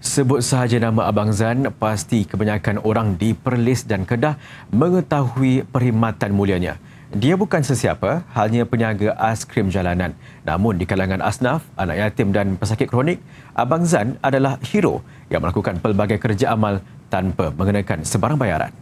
Sebut sahaja nama Abang Zan, pasti kebanyakan orang di Perlis dan Kedah mengetahui perkhidmatan mulianya. Dia bukan sesiapa, hanya peniaga aiskrim jalanan. Namun di kalangan asnaf, anak yatim dan pesakit kronik, Abang Zan adalah hero yang melakukan pelbagai kerja amal tanpa mengenakan sebarang bayaran.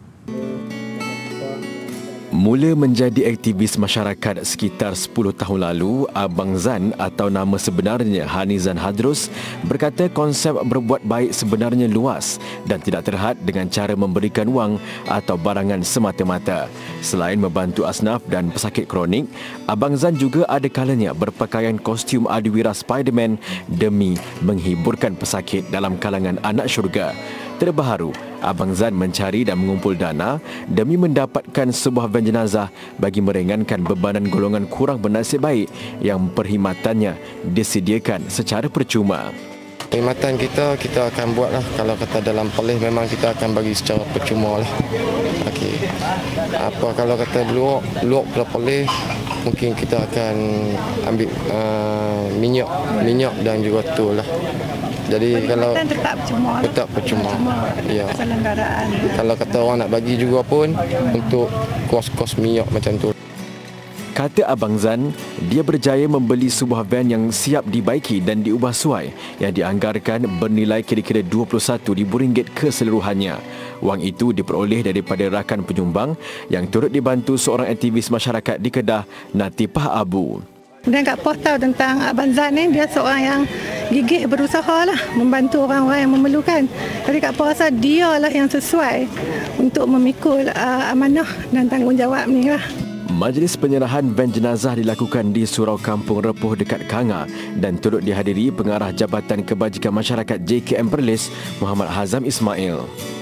Mula menjadi aktivis masyarakat sekitar 10 tahun lalu, Abang Zan atau nama sebenarnya Hanizan Hadrus berkata konsep berbuat baik sebenarnya luas dan tidak terhad dengan cara memberikan wang atau barangan semata-mata. Selain membantu asnaf dan pesakit kronik, Abang Zan juga ada kalanya berpakaian kostum adiwira Spiderman demi menghiburkan pesakit dalam kalangan anak syurga. Terbaru, Abang Zan mencari dan mengumpul dana demi mendapatkan sebuah van jenazah bagi meringankan bebanan golongan kurang bernasib baik yang perkhidmatannya disediakan secara percuma. Perkhidmatan kita akan buatlah. Kalau kata dalam Perlis memang kita akan bagi secara percuma lah. Okey. Apa kalau kata luar ke Perlis, mungkin kita akan ambil minyak dan juga tu lah. Jadi kalau tetap percuma. Ya. Kalau kata orang nak bagi juga pun untuk kos-kos minyak macam tu. Kata Abang Zan, dia berjaya membeli sebuah van yang siap dibaiki dan diubah suai yang dianggarkan bernilai kira-kira RM21,000 keseluruhannya. Wang itu diperoleh daripada rakan penyumbang yang turut dibantu seorang aktivis masyarakat di Kedah, Natifah Abu. Dan Kak Pos tahu tentang Abang Zan ni, dia seorang yang gigih berusaha lah membantu orang-orang yang memerlukan. Jadi Kak Pos rasa dia lah yang sesuai untuk memikul amanah dan tanggungjawab ni lah. Majlis penyerahan van jenazah dilakukan di Surau Kampung Repuh dekat Kanga dan turut dihadiri Pengarah Jabatan Kebajikan Masyarakat JKM Perlis, Muhammad Hazam Ismail.